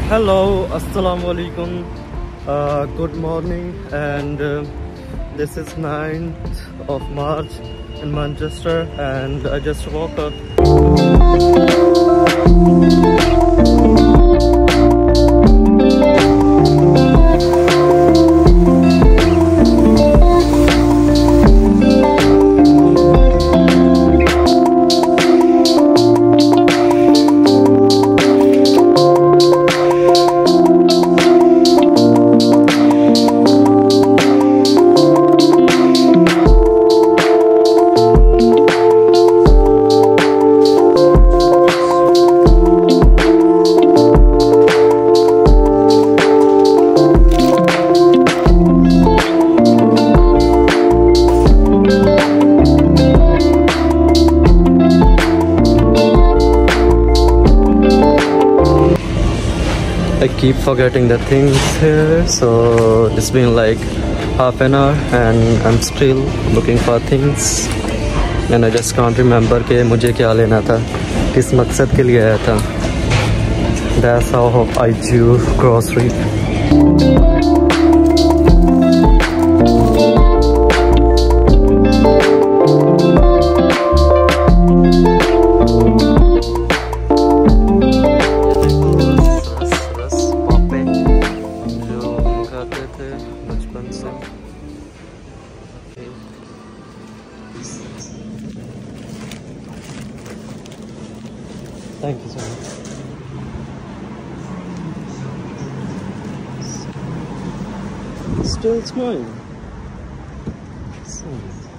Hello, assalamu alaikum. Good morning, and this is 9th of March in Manchester, and I just woke up. I keep forgetting the things here, so it's been like half an hour and I'm still looking for things and I just can't remember कि मुझे क्या लेना था, किस मकसद के लिए आया था. That's how I do grocery. Thank you so much. Still smiling. So nice.